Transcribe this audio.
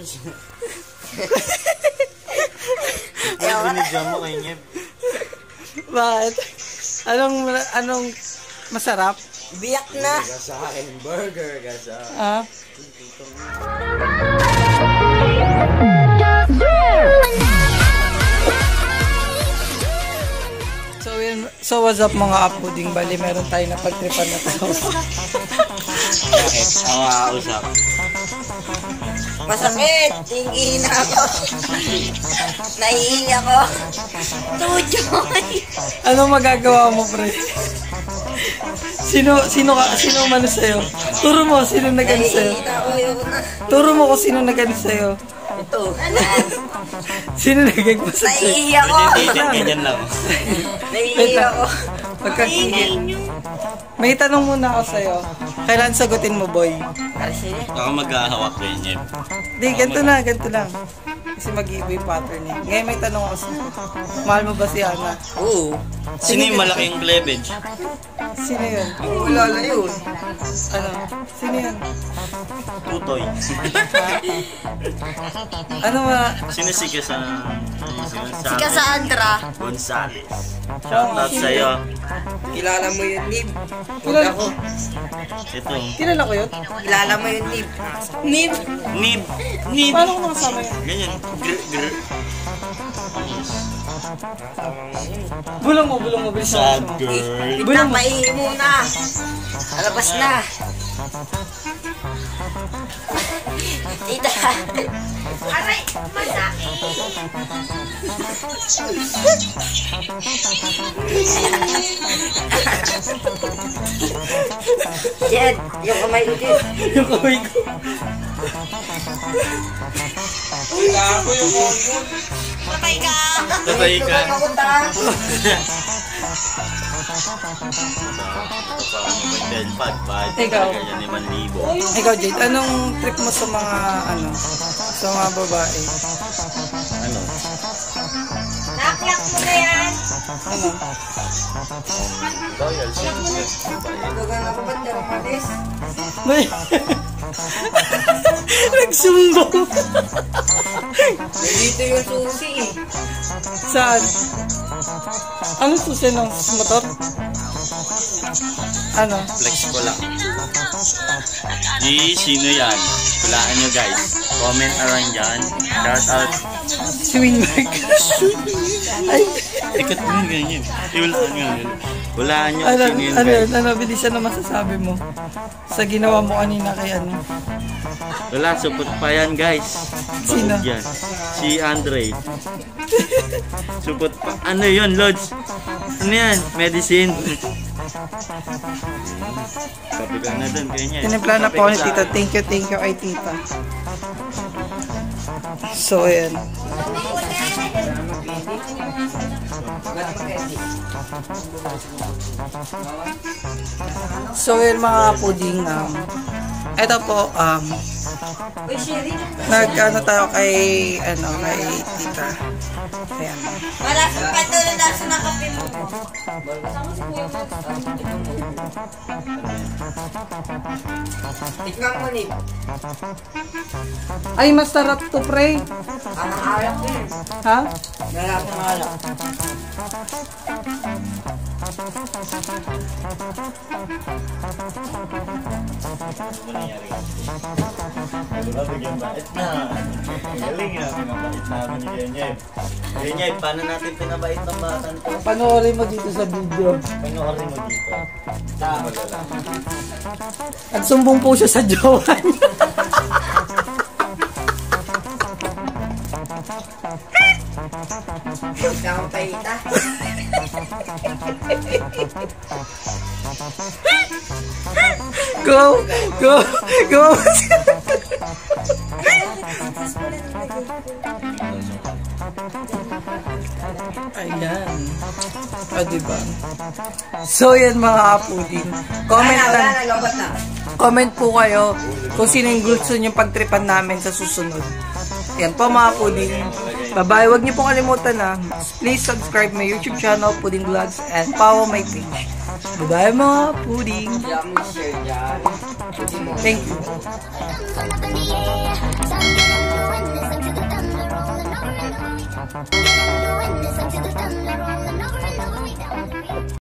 Lods. Ano binigyan mo kay Nyeb? Bakit? Anong masarap? Biyak na. Burger sa akin. Burger ka sa akin. Ah? So what's up mga apuding? Bali meron tayo na pagtripan na tao. Bakit? Usap. Masakit. Tingin ako. Naiiyak ako. Tujoy. Anong magagawa mo, pre? Sino mano sa'yo? Turo mo, sino nagano sa'yo? Turo mo kung sino nagano sa'yo. Ito. Sino nagagano sa'yo? Naiiyak ako. Ganyan lang. Naiiyak ako. May tanong muna ako sa'yo. Kailan sagutin mo, boy? Ako mag-ahawak kay Nyeb. Di, ganito lang. Kasi mag-iiba yung pattern niya. Ngayon may tanong ako sa'yo. Mahal mo ba si Ana? Oo. Sino yung malaking cleavage? Sino yun? Wala na yun. Ano? Sino yun? Tutoy. Ano ba? Sino si Si Cassandra Gonzales. Shoutout sa'yo. Kilala mo yun, Nib. Kilala ko. Ito. Kilala ko yun? Kilala mo yun, Nib. Nib. Nib. Paano ko nakasama yun? Ganyan. Bulong mo. Sad girl. Bitang maihi muna. Alabas na. Tita. Aray, masakit. Yan, yung kamay ko din. Yung kamay ko. Wala ako yung mongo. Patay ka. Ikaw, Jade, anong trip mo sa mga babae? Ano? Nakiyak mo na yan. Ano? Loyal siya. Gagana ko ba't yung malis? Nagsumbong. Dito yung susi eh. Saan? Anong susi ng motor? Ano? Flex ko lang. Sino yan? Hulaan nyo guys. Comment around dyan. Shout out. Swing back. Ay. Ikat mo ganyan. Hulaan nyo sino yun guys. Ano, bilisan na masasabi mo sa ginawa mo kanina kay ano? Wala, supot pa yan guys. Sino? Yan. Si Andre. Supot pa. Ano yun, Lods? Ano yan? Medicine. Sabi ka na dun, kanya. Tinimpla na po ni tita. Thank you kay tita. So, ayan. So, ayan mga puding. Ito po, nag-ano tayo kay tita. Ayan. Malas pa ito na nasa nakape mo. Tikman mo, Nib. Ay, masarap to, pre. Ang alak yun. Ha? Malak ang alak. Bigyan bait na. Galing na. Pinabait namin ni Genyeb. Genyeb, paano natin pinabait ng batan ko? Panoorin mo dito sa video. Panoorin mo dito. Tama lang. Nagsumbong po siya sa jowa niya. Kang paita. Go! Ayan. Diba? So, yan mga apudin. Comment po kayo kung sino yung gusto nyo pagtripan namin sa susunod. Yan po mga puding. Bye-bye. Huwag niyo pong kalimutan na please subscribe my YouTube channel, Puding Vlogs, and follow my page. Bye-bye mga puding. Thank you. doing this until the thunder